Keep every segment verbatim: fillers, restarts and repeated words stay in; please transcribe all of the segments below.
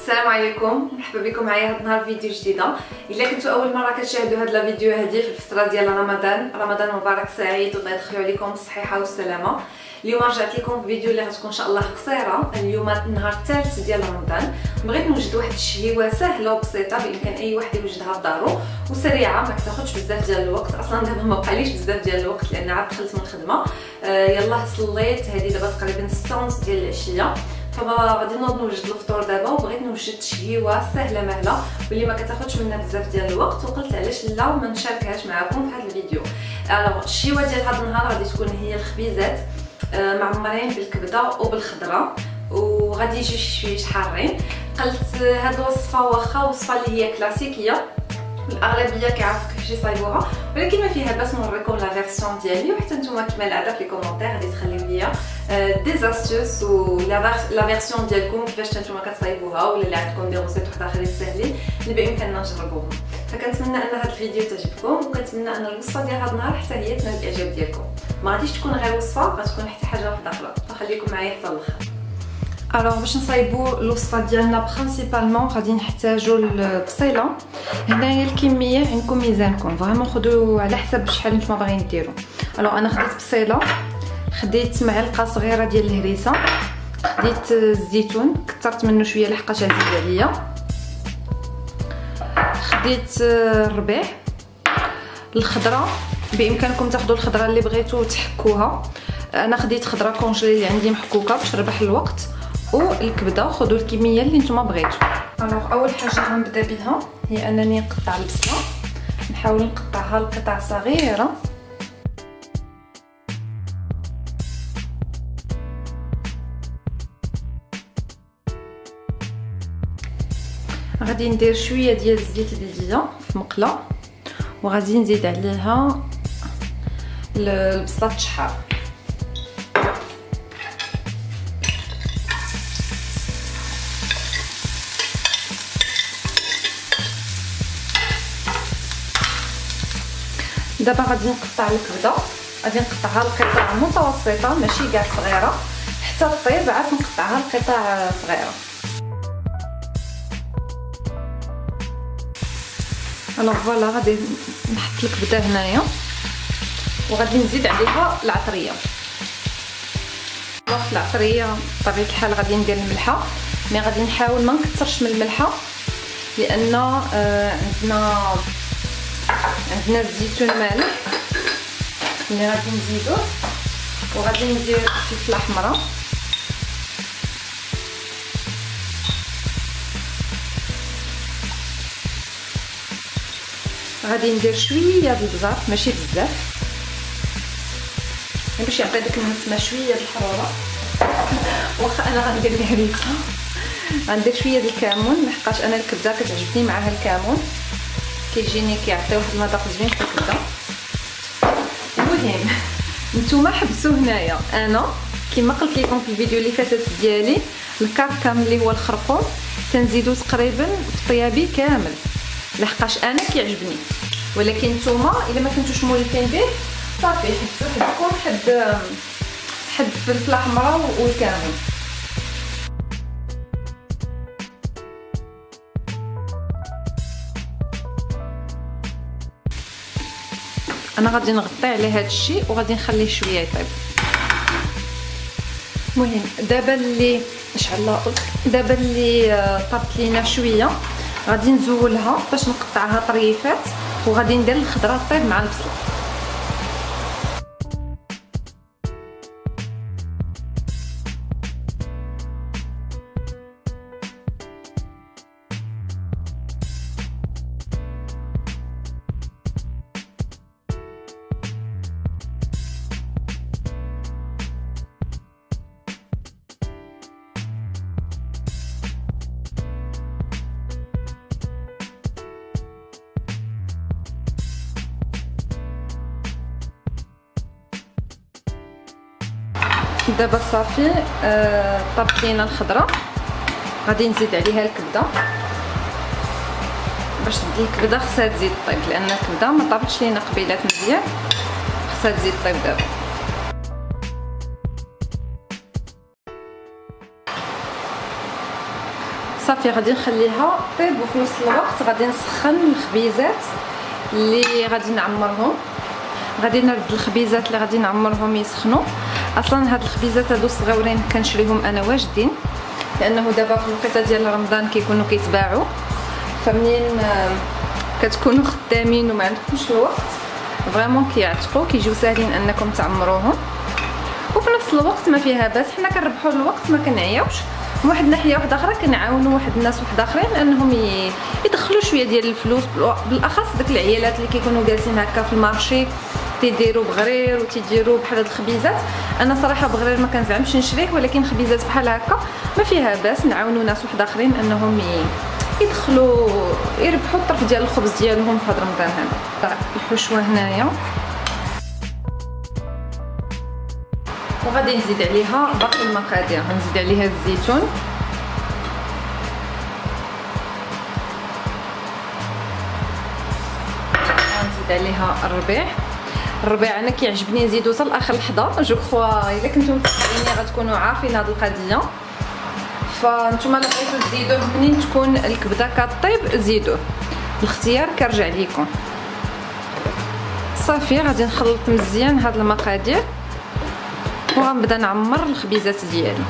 السلام عليكم، مرحبا بكم معايا هذا النهار فيديو جديده. الا كنتو اول مره كتشاهدوا هاد لا فيديو هذه في الفتره ديال رمضان، رمضان مبارك سعيد والله يدخلوا عليكم بالصحه والسلامه. اليوم رجعت لكم في فيديو اللي غتكون ان شاء الله قصيره. اليوم النهار الثالث ديال رمضان، بغيت نوجد واحد الشهيوه سهله وبسيطه بامكان اي واحد يوجدها في دارو وسريعه، ما كتاخذش بزاف ديال الوقت. اصلا دابا ما بقاليش بزاف ديال الوقت لان عاد دخلت من الخدمه. آه يلاه صليت، هذه دابا تقريبا ستة ونص ديال العشيه، فغادي نوض نوجد الفطور دابا. وبغيت نوجد شهيوه سهله مهله واللي ما كتاخذش منا بزاف ديال الوقت، وقلت علاش لا ما نشاركهاش معكم في هذا الفيديو. الوغ الشهيوه ديال هذا النهار غادي تكون هي الخبيزات معمرين بالكبده وبالخضره، وغادي يجيو شويه حارين. قلت هاد الوصفه واخا وصفه اللي هي كلاسيكيه الاغلبيه كيعرفوا كيفاش يصايبوها، ولكن ما فيها باس نوريكم لا فيرسيون ديالي، وحتى نتوما كما العاده في لي كومونتير غادي تخليو ليا دي زاستوس و لا فيرسيون ديالكم كيفاش نتوما كتصايبوها، ولا اللي عندكم دي روسيت واحد اخرين ساهلين اللي بامكاننا نجربوهم. فكنتمنى ان هذا الفيديو تعجبكم، وكنتمنى ان الوصفه ديال هذا النهار حتى هي تنال الاعجاب ديالكم. ما غاديش تكون غير وصفه، غتكون حتى حاجه واحده اخرى، فخليكم معايا حتى الاخر. الوغ باش نصايبوا الوصفه ديالنا برينسيپالمون غادي نحتاجوا البصيله. هنايا الكميه عندكم ميزانكم، فريمون خذوا على حسب شحال نتوما باغيين ديروا. الوغ انا خديت بصيله، خديت معلقه صغيره ديال الهريسه، خديت الزيتون كثرت منه شويه لحقاش عزيز عليا، خديت الربيع، الخضره بامكانكم تاخذوا الخضره اللي بغيتو تحكوها. انا خديت خضره كونجلي اللي عندي محكوكه باش نربح الوقت، والكبده خذوا الكميه اللي نتوما بغيتو. الوغ اول حاجه غنبدا بها هي انني نقطع البصله، نحاول نقطعها لقطع صغيره. غادي ندير شويه ديال الزيت البلديه في مقله، وغادي نزيد عليها البصله تشحر. دابا غادي نقطع الكبده، غادي نقطعها لقطع متوسطه ماشي كاع صغيره، حتى طيب عاد نقطعها لقطع صغيره. الوغ فوالا غادي نحط الكبده هنايا، وغادي نزيد عليها العطريه. الوغ العطريه بطبيعه الحال غادي ندير الملحه، مي غادي نحاول ما نكثرش من الملحه لان آه عندنا عندنا الزيتون مالح اللي غادي نزيدوه، وغادي ندير فلفله حمراء، غادي ندير شويه د البزار ماشي بزاف باش يعطي ديك النسمه شويه د الحراره. واخا انا غندير الهريسه، غندير شويه د الكمون لحقاش انا الكبده كتعجبني معاها الكمون، كيجيني كيعطي واحد المذاق زوين في الكبده. المهم نتوما حبسوا هنايا، انا كما قلت لكم في الفيديو اللي فاتت ديالي الكركم اللي هو الخرقوم تنزيدو تقريبا في الطيابي كامل لحقاش انا كيعجبني، ولكن نتوما الا ما كنتوش مولفين به صافي حبسوا حدكم حد حد الفلفله حمراء والكمون. انا غادي نغطي على هذا الشيء وغادي نخليه شويه يطيب. المهم دابا اللي شعل دابا اللي طابت لينا شويه غادي نزولها باش نقطعها طريفات، وغادي ندير الخضره طيب مع البصل. دابا صافي آه طابت لينا الخضره، غادي نزيد عليها الكبده. باش تبدا الكبده خصها تزيد طيب لان الكبده ما طابتش لينا قبيلات مزيان، خصها تزيد طيب دابا. صافي غادي نخليها طيب، وفي نفس الوقت غادي نسخن الخبيزات اللي غادي نعمرهم. غادي نرد الخبيزات اللي غادي نعمرهم يسخنوا. اصلا هاد الخبيزات هادو صغيورين كنشريهم انا واجدين، لانه دابا في الوقيته ديال رمضان كيكونوا كيتباعوا، فمنين كتكونوا خدامين وما عندكمش الوقت فريمون كيعتقوا كيجيو ساهلين انكم تعمروهم، وفي نفس الوقت ما فيها باس حنا كنربحوا الوقت ما كنعياوش. من واحد الناحيه واحده اخرى كنعاونوا واحد الناس واحد اخرين انهم يدخلوا شويه ديال الفلوس، بالاخص داك العيالات اللي كيكونوا جالسين هكا في المارشي تيديروا بغرير وتيديروا بحال هاد الخبيزات. انا صراحه بغرير ما كنزعمش نشريه، ولكن خبيزات بحال هكا ما فيها باس نعاونوا ناس واحد اخرين انهم يدخلوا يربحوا الطرف ديال الخبز ديالهم في هاد رمضان هذا. الحشوه هنايا وغادي نزيد عليها باقي المقادير. غنزيد عليها الزيتون، غنزيد عليها الربيع. الربيع انا كيعجبني نزيدو حتى لاخر لحظه. جو كخوا الا كنتم متابعيني غتكونوا عارفين هاد القضيه، فانتوما الا بغيتو تزيدوه منين تكون الكبده كطيب زيدوه، الاختيار كيرجع ليكم. صافي غادي نخلط مزيان هاد المقادير وغنبدا نعمر الخبيزات ديالي.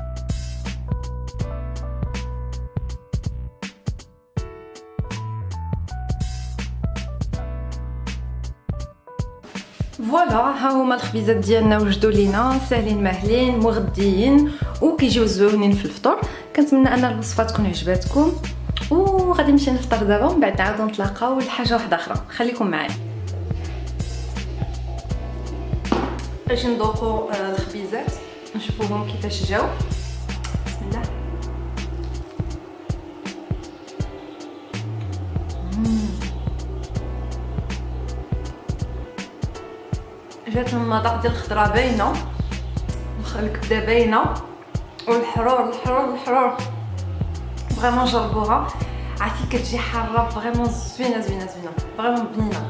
فوالا ها هما الخبيزات ديالنا وجدوا لينا ساهلين ماهلين مغديين وكيجيو زوينين في الفطور. كنتمنى ان الوصفه تكون عجباتكم، وغادي نمشي نفطر دابا ومن بعد نعاودو نتلاقاو لحاجه واحده اخرى. خليكم معايا باش نذوقوا الخبيزات نشوفوهم كيفاش جاو. بسم الله. جات المذاق ديال الخضره باينه، الكبده باينه، والحرور الحرور الحرور فريمون جربوها. عرفتي كتجي حاره فريمون زوينه زوينه زوينه فريمون بنينه.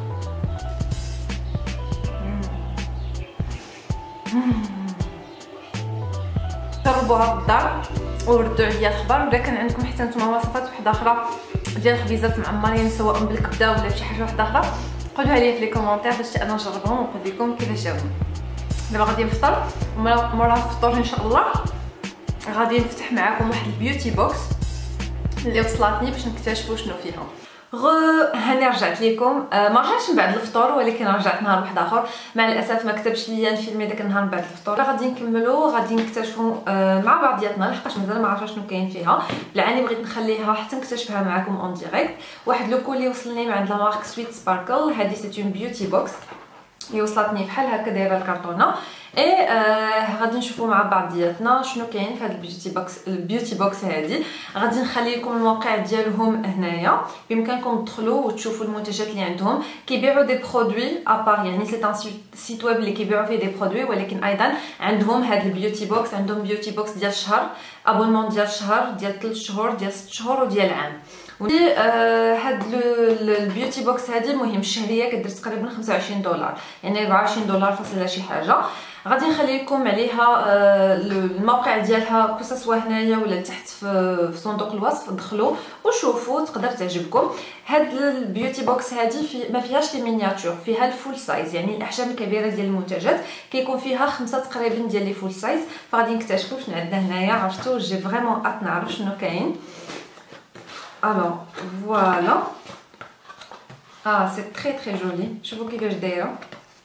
جربوها بالدار وردوا عليا الخبر. ولا كان عندكم حتى نتوما وصفات وحده اخرى ديال خبيزات معمرين سواء بالكبده ولا بشي حاجه وحده اخرى، قولوها لي في لي كومونتير باش انا نجربهم ونقول لكم كيفاش جاوهم. دابا غادي نفطر، مورا الفطور ان شاء الله غادي نفتح معكم واحد البيوتي بوكس اللي وصلتني باش نكتشفوا شنو فيها. غ هاني رجعت لكم. آه ما رجعتش من بعد الفطور، ولكن رجعت نهار واحد اخر. مع الاسف ما كتبش ليا نفيلمي داك النهار من بعد الفطور. غادي نكملوا غادي نكتشفوا آه مع بعضياتنا، لحقاش مازال ما عرفتش شنو كاين فيها. لعاني بغيت نخليها حتى نكتشفها معكم اون ديريكت. واحد لو كولي وصلني من عند لا مارك سويت سباركل. هذه سيت اون بيوتي بوكس اللي وصلتني بحال هكا دايره الكرتونه. اي آه غادي نشوفوا مع بعضياتنا شنو كاين في هذا البيوتي بوكس. البيوتي بوكس هذه غادي نخلي لكم الموقع ديالهم هنايا، بامكانكم تدخلوا وتشوفوا المنتجات اللي عندهم. كيبيعوا دي برودوي ابار، يعني سي ان سيت ويب اللي كيبيعوا فيه دي برودوي، ولكن ايضا عندهم هذا البيوتي بوكس. عندهم بيوتي بوكس ديال الشهر، ابونمون ديال الشهر، ديال ثلاث شهور، ديال ست شهور، وديال عام. آه هاد البيوتي بوكس هذه مهم الشهريه كدير تقريبا خمسة وعشرين دولار، يعني أربعة وعشرين دولار فاصله شي حاجه. غادي نخلي لكم عليها آه الموقع ديالها كوسوا هنايا ولا تحت في, في صندوق الوصف. دخلوا وشوفوا تقدر تعجبكم. هاد البيوتي بوكس هذه في ما فيهاش لي مينياتور، فيها الفول سايز، يعني الاحجام الكبيره ديال المنتجات. كيكون فيها خمسه تقريبا ديال لي فول سايز. فغادي نكتشفوا شنو عندنا هنايا. عرفتوا جي فريمون ات نعرف شنو كاين. الوغ فوالا اه سي تري تري جولي. شوفوا كيفاش دايره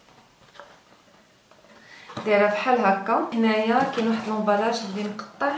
دايره بحال هكا. هنايا كاين واحد لومبالاج اللي مقطع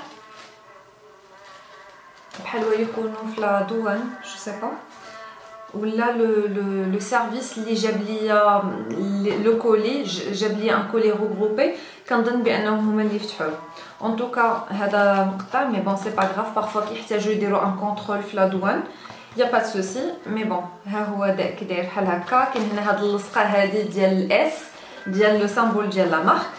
بحال هو يكونوا في لا دوان جو سي با، ولا لو لو لو سيرفيس اللي جاب ليا لو كولي جاب ليا ان كولي روغروبي. كنظن بانهم هما اللي فتحوه. ان توكا هذا مقطع مي بون سي با غراف، بارفوا كيحتاجوا يديروا ان كونترول في لا دوان، يا با سوسي. مي بون ها هو كي داير بحال هكا. كاين هنا هاد اللصقه هذه ديال الاس ديال لو سامبول ديال لا مارك.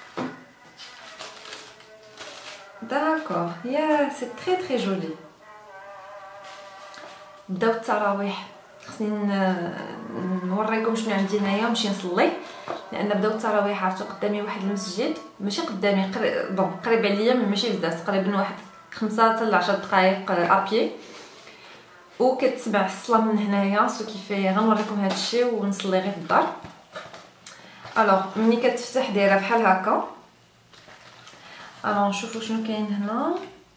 داكور يا سي تري تري جولي. بداو التراويح، خصني نوريكم شنو عندي هنايا ونمشي نصلي، لان بداو التراويح. عرفتوا قدامي واحد المسجد، ماشي قدامي قريب بون قريب عليا ماشي بزاف، تقريبا واحد خمسة حتى لعشر دقائق ابي، وكتسمع الصله من هنايا. سو كيفي غنوريكم هذا الشيء ونصلي غير في الدار. الوغ ملي كتفتح دايره بحال هكا. الوغ نشوفوا شنو كاين هنا.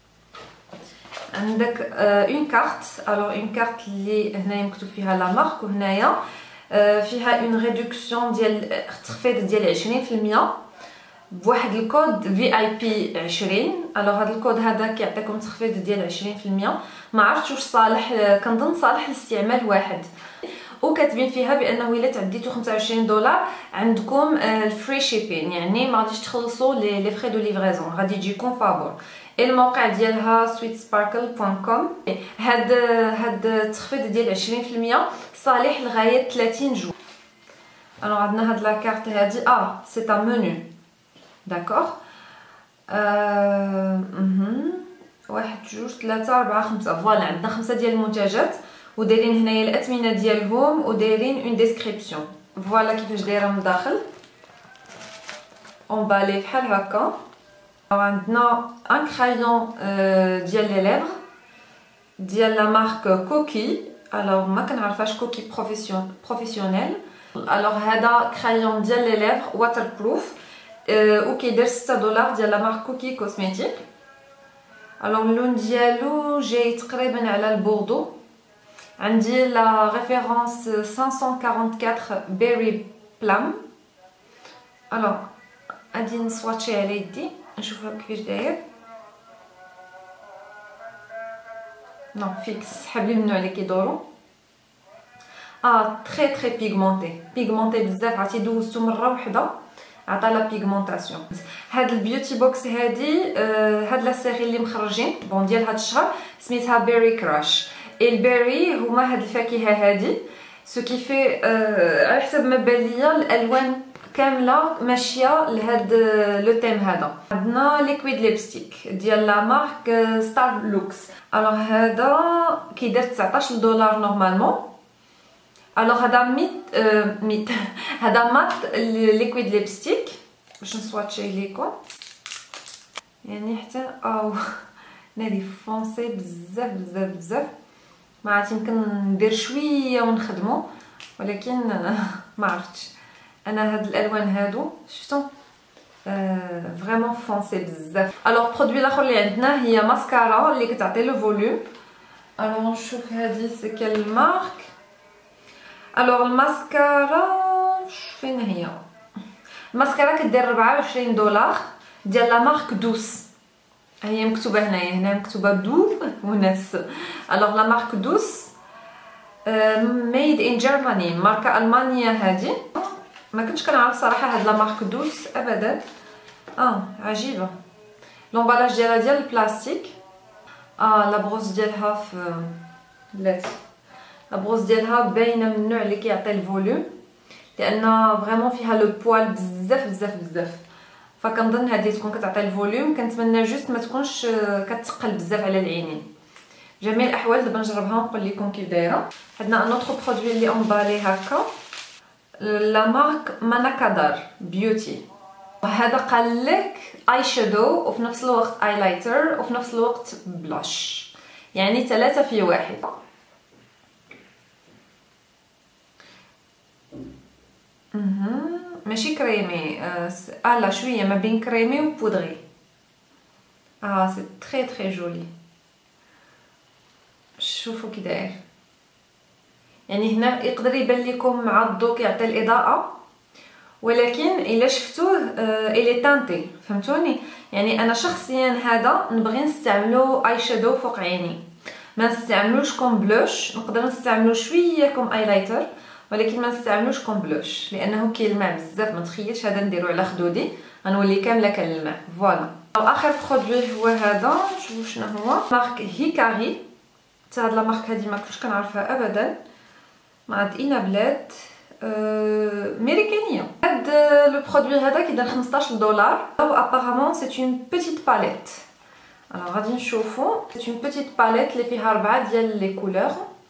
عندك اون كارت. الوغ اون كارت اللي هنايا مكتوب فيها لا مارك، وهنايا فيها اون ريدكسيون ديال تخفيض ديال عشرين في المية بواحد الكود في اي بي عشرين. الوغ هذا الكود هذا كيعطيكم تخفيض ديال عشرين في المية. ما عرفتش واش صالح، كنظن صالح لاستعمال واحد، وكاتبين فيها بانه الا تعديتو خمسة وعشرين دولار عندكم الفري شيبين، يعني ما غاديش تخلصوا لي لي فري دو ليفريزون، غادي يجيكم فابور. الموقع ديالها سويت سباركل دوت كوم. هاد هاد التخفيض ديال عشرين في المية صالح لغايه ثلاثين جو. الوغ عندنا هاد لاكارت هادي. اه سي ان منو داكوغ. أه... واحد جوج ثلاثة أربعة خمسة. فوالا عندنا خمسة ديال المنتجات، ودايرين هنايا الاثمنه ديالهم، ودايرين اون ديسكريبسيون. فوالا كيفاش دايره من الداخل اونبالي بحال هكا. عندنا ان كرايون ديال لي ليفر ديال لا مارك كوكي. الوغ ما كنعرفاش كوكي بروفيسيون بروفيسيونيل. الوغ هذا كرايون ديال لي ليفر واتر بروف، وكيدير ستة دولار ديال لا مارك كوكي كوزميتيك. الوغ اللون ديالو جاي تقريبا على البوردو. عندي لا ريفيرونس خمسمية وأربعة وأربعين بيري بلام. الوغ غادي نسواتشي على يدي نشوفها كيفاش داير. نو فيكس سحب لي منو على كيدورو. اه تري تري بيغمونتي بيغمونتي بزاف. عرفتي دوزتو مره وحده عطا لا بيغمونطاسيون. هاد البيوتي بوكس هادي آه هاد لا سيري اللي مخرجين بون ديال هاد الشهر سميتها بيري كراش. البيري هما هاد الفاكهه هادي. سو كيفي آه على حسب ما بان ليا الالوان كامله ماشيه لهاد لو تيم هذا. عندنا ليكويد ليبستيك ديال لا مارك ستار لوكس. الوغ هذا كيدير تسعطاش دولار نورمالمون. الوغ هذا ميت آه ميت هذا مات ليكويد ليبستيك باش نسواتشي ليكم يعني حتى او ناري فونسي بزاف بزاف بزاف. ما عرفت يمكن ندير شويه ونخدمو، ولكن ما عرفتش انا هاد الالوان هادو شفتو فريمون آه فونسي بزاف. الوغ برودوي الاخر اللي عندنا هي ماسكارا اللي كتعطي لو فوليوم. الوغ نشوف هادي سي كال مارك. الوغ الماسكارا فين هي؟ الماسكارا كدير أربعة وعشرين دولار ديال لا مارك دوس. هي مكتوبه هنايا، هنا مكتوبه دو وناس. الوغ لا مارك دوس ميد ان جيرماني، ماركه المانيه هادي. ما كنتش كنعرف صراحه هاد لا مارك دوس ابدا. اه عجيبه لومبالاج ديالها ديال البلاستيك. اه لا بروس ديالها في بلاتي، لا بروس ديالها باينه من النوع اللي كيعطي الفوليوم، لان فريمون فيها لو بوال بزاف بزاف بزاف. فكنظن هذه تكون كتعطي الفوليوم. كنتمنى جوست ما تكونش كتثقل بزاف على العينين. جميع الاحوال دابا نجربها ونقول لكم كيف دايره. عندنا ان اوتر برودوي اللي امبالي هكا لا مارك ماناكادار بيوتي. هذا قال لك اي شادو وفي نفس الوقت ايلايتر وفي نفس الوقت بلاش، يعني ثلاثه في واحد. اها ماشي كريمي، اه لا شويه ما بين كريمي وبودغي. اه سي تري تري جولي. شوفوا كي داير، يعني هنا يقدر يبان لكم مع الضوء كيعطي الاضاءه، ولكن الا شفتوه آه الي تانتي، فهمتوني؟ يعني انا شخصيا هذا نبغي نستعملو اي شادو فوق عيني، ما نستعملوش كوم بلوش. نقدر نستعملو شويه كوم ايلايتر، ولكن ما نستعملوش كوم بلوش لانه كيلمع بزاف. ما تخيلش هذا نديرو على خدودي غنولي كامله كنلمع. فوالا اخر برودوي هو هذا. شوفوا شنو هو، مارك هيكاري. حتى هاد لا مارك هادي ما كنتش كنعرفها ابدا، ما عاد اينا بلاد أه... ميريكانيه. هاد لو برودوي هذا كيدير خمسطاش دولار، و ابارامون سي اون بيتيت باليت. الوغ غادي نشوفو سي اون بيتيت باليت اللي فيها اربعه ديال لي كولور.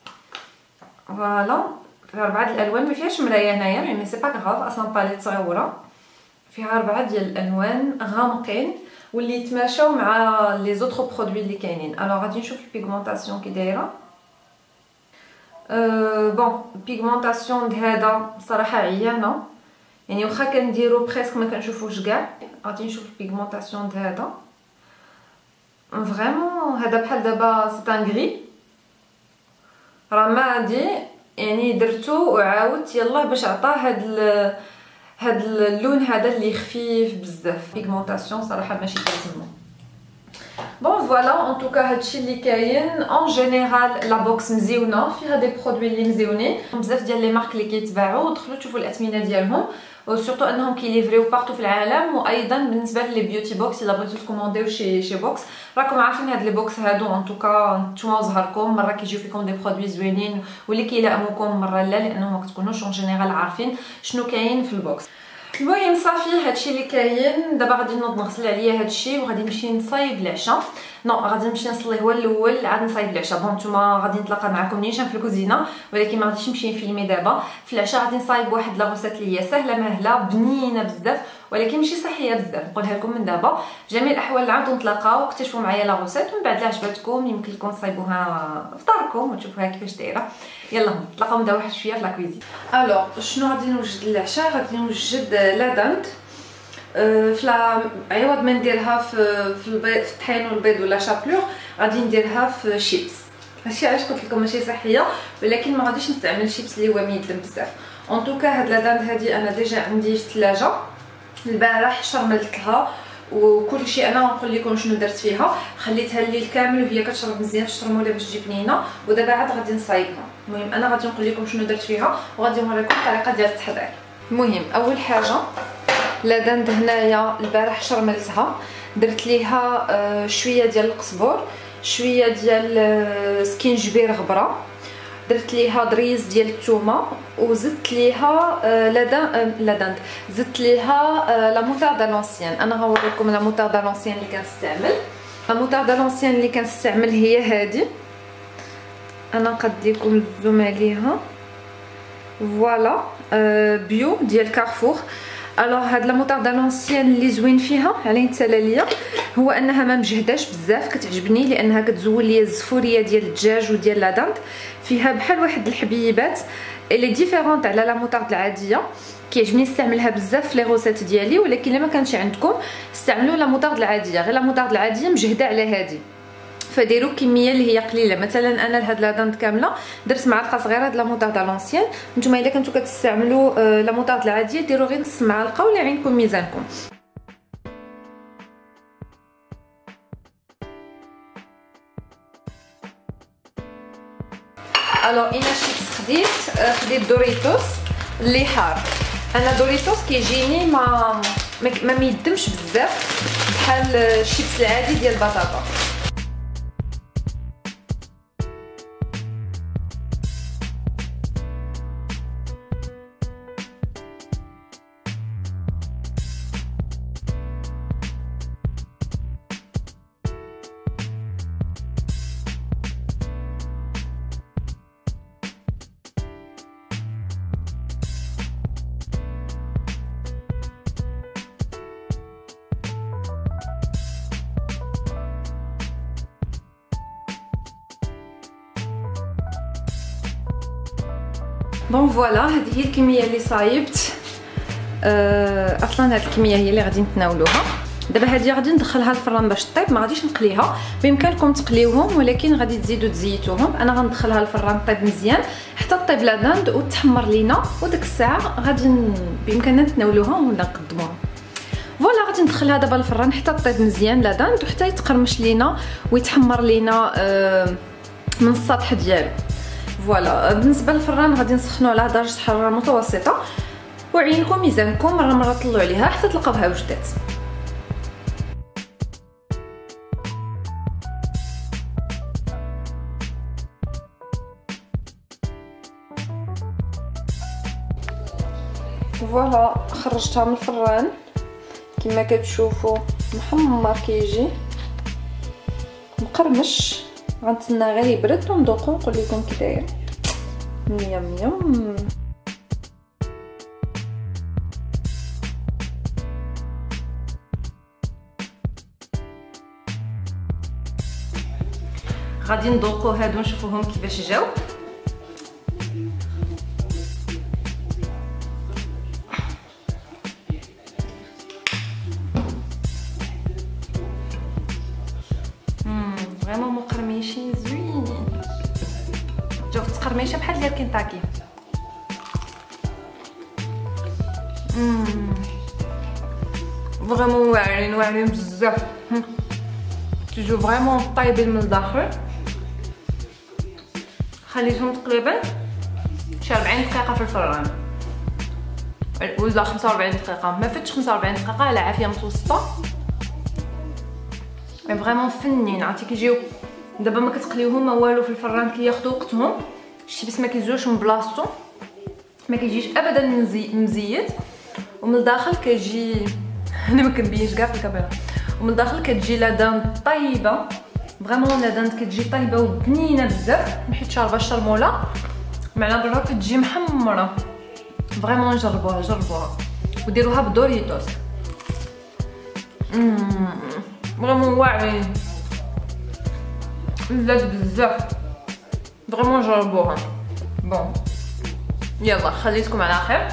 فوالا فيها اربعه ديال الالوان، ما فيهاش مرايه هنايا مي سي با غراف، اصلا باليت صغيره فيها اربعه ديال الالوان غامقين، واللي يتماشاو مع لي زوطخ برودوي اللي كاينين. الوغ غادي نشوف البيغمونطاسيون كي دايره. أه بون البيغمونطاسيون هذا صراحه عيانه، يعني واخا كنديرو بريسك ما كنشوفوش كاع. غادي نشوف البيغمونطاسيون هذا فريمون، هذا بحال دابا سيتان غري راه ما عندي، يعني درتو وعاودت يلاه باش عطاه هاد ال... هاد اللون هذا اللي خفيف بزاف. بيغمونطاسيون صراحه ماشي كتسمى. بون فوالا ان توكا هادشي اللي كاين اون جينيرال. لا بوكس مزيونه فيها دي برودوي اللي مزيونين، بزاف ديال لي مارك اللي كيتباعوا، دخلوا تشوفوا الاثمنه ديالهم، وسورتو انهم كيليفريو بارتو في العالم. وايضا بالنسبه لي بيوتي بوكس الا بغيتو تكومونديو شي شي بوكس، راكم عارفين هاد لي بوكس هادو ان توكا نتوما وزهركم مره كيجيو فيكم دي برودوي زوينين واللي كيلائموكم مره لا، لانه ما كتكونوش اون جينيرال عارفين شنو كاين في البوكس. المهم صافي هادشي اللي كاين. دابا غادي نوض نغسل عليا هادشي وغادي نمشي نصايب العشاء. نو غادي نمشي نصلي هو الاول عاد نصايب العشاء. بون نتوما غادي نتلاقى معكم نيشان في الكوزينه، ولكن ما غاديش نمشي نفيلمي دابا. في العشاء غادي نصايب واحد لاغوسات اللي هي سهله مهله بنينه بزاف، ولكن ماشي صحيه بزاف، نقولها لكم من دابا. جميع الاحوال نعاودو نتلاقاو واكتشفوا معايا لاغوسات، ومن بعد لا عجبتكم يمكن لكم تصايبوها في داركم وتشوفوها كيفاش دايره. يلا نتلاقاو من دابا واحد شويه في لا كوزين. الوغ شنو غادي نوجد للعشاء؟ غادي نوجد لادانت فلا عوض ما نديرها في في البيض في الطحين والبيض ولا شابلور، غادي نديرها في شيبس. هادشي علاش قلت لكم ماشي صحيه، ولكن ما غاديش نستعمل الشيبس اللي هو ميدلم بزاف. اون توكا هاد لادانت هادي انا ديجا عندي في الثلاجه، البارح شرملتها وكل شيء. انا غنقول لكم شنو درت فيها. خليتها الليل كامل وهي كتشرب مزيان في الشرموله باش تجي بنينه، ودابا عاد غادي نصايبها. المهم انا غادي نقول لكم شنو درت فيها وغادي نوريكم الطريقه ديال التحضير. المهم اول حاجه لادانت هنايا البارح شرملتها، درت ليها آه شويه ديال القزبور، شويه ديال آه سكينجبير غبره، درت ليها دريز ديال الثومه، وزدت ليها آه لادان آه لادانت زدت ليها آه لا موتاردا لونسيان. انا غنوريكم لا موتاردا لونسيان اللي كنستعمل. لا موتاردا لونسيان اللي كنستعمل هي هذه، انا نقديكم الزوم عليها. فوالا آه بيو ديال كارفور. الوغ هاد لا موطاردا لونسيان اللي زوين فيها على التلاليه هو انها ما مجهداش بزاف، كتعجبني لانها كتزول ليا الزفوريه ديال الدجاج وديال لادانت. فيها بحال واحد الحبيبات اللي ديفيرونت على لا موطارد العاديه، كيعجبني نستعملها بزاف في لي غوسيت ديالي. ولكن الا ما كانش عندكم استعملوا لا موطارد العاديه، غير لا موطارد العاديه مجهده على هذه، فديروا كميه اللي هي قليله. مثلا انا لهاد لادانت كامله درت معلقه صغيره د لا موطارد لونسيان. نتوما الا كنتو كتستعملوا لا موطارد العاديه ديروا غير نص معلقه ولا عينكم ميزانكم. الو انا شيبس خديت خديت دوريتوس اللي حار. انا دوريتوس كيجيني ما ما ميدمش بزاف بحال الشيبس العادي ديال البطاطا. بون فوالا هذه هي الكميه اللي صايبت. أه اصلا هذه الكميه هي اللي غادي نتناولوها دابا. هذه غادي ندخلها الفران باش طيب، ما غاديش نقليها. بامكانكم تقليوهم ولكن غادي تزيدوا تزيتوهم. انا غندخلها الفران طيب مزيان حتى طيب لادانت وتحمر لينا، وديك الساعه غادي بامكاننا نتناولوها ونقدموها. فوالا غادي ندخلها دابا الفران حتى طيب مزيان لادانت وحتى يتقرمش لينا ويتحمر لينا أه من السطح ديالو. فوالا بالنسبه للفران غادي نسخنو على درجه حراره متوسطه، وعينكم ميزانكم مره مره طلعوا عليها حتى تلقاوها وجدات. فوالا خرجتها من الفران كما كتشوفوا محمر كيجي مقرمش. غنتسنى غير يبرد وندوقو ونقول لكم كي داير. ميم ميم. غادي نذوقوا هادو نشوفوهم كيفاش جاو. امم فريمون مقرمشين زوينين، جاو تقرميشه بحال ديال كنتاكي. امم فريمون واعرين واعرين بزاف، تيجيو فريمون طايبين من الداخل. خليتهم تقريبا شي أربعين دقيقه في الفران ولا خمسة وأربعين دقيقه، ما فاتش خمسة وأربعين دقيقه على عافيه متوسطه. فريمون فنين، عرفتي كيجيو دابا ما كتقليوهم ما والو في الفران، كياخذوا وقتهم. شتي بس ما كيجيوش من بلاصتو، ما كيجيش ابدا مزيت، ومن الداخل كيجي انا ما كنبينش كاع في الكاميرا، ومن الداخل كتجي لادان طيبه فريمون، لادان كتجي طيبه وبنينه بزاف، حيت شاربه الشرموله مع برا كتجي محمره. فريمون جربوها جربوها وديروها بدوريتوس. امم فريمون واعرين لذاذ بزاف، فريمون جربوها. بون يلا خليتكم على خير،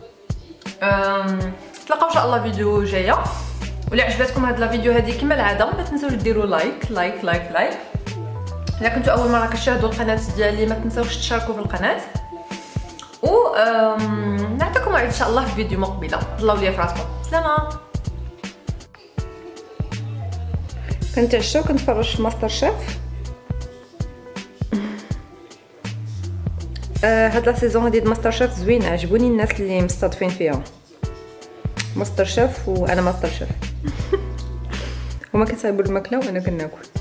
نتلاقاو ان شاء الله فيديو جايه. ولا عجبتكم هاد لا فيديو هذه كما العاده ما تنساوش ديروا لايك لايك لايك لايك. الا كنتو اول مره كتشاهدوا القناه ديالي ما تنساوش تشاركوا في القناه، و نعطيكم موعد ان شاء الله في فيديو مقبله. تهلاو ليا في راسكم، سلامه. كنتعشاو كنتفرج في ماستر شيف. آه هاد لا سيزون هادي د ماستر شيف زوينه، عجبوني الناس اللي مستضيفين فيها. ماستر شيف وانا ماستر شيف هما كيصايبوا الماكله وانا كناكل.